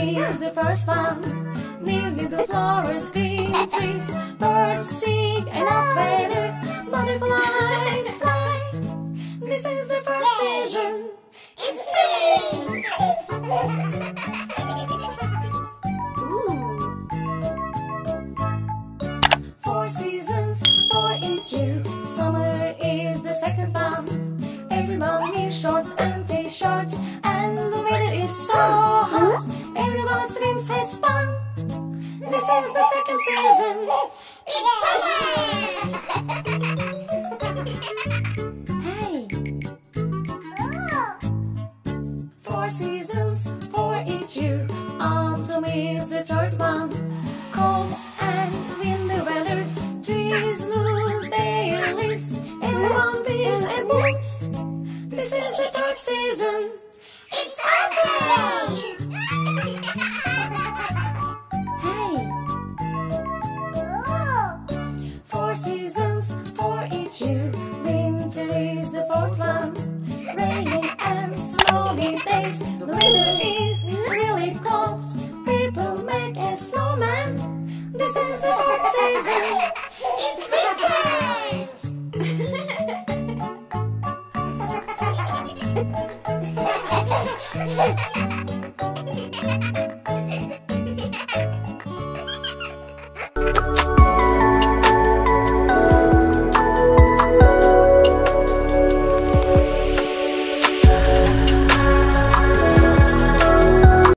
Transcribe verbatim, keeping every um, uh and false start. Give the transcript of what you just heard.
is the first one. Nearly the forest, green trees, birds sing and not weather, butterflies fly. This is the first season. It's spring. Four seasons for each year. Summer is the second one. Everyone wears shorts and t-shirts, and the weather is so hot. Everyone swims, has fun. This is the second season. It's summer.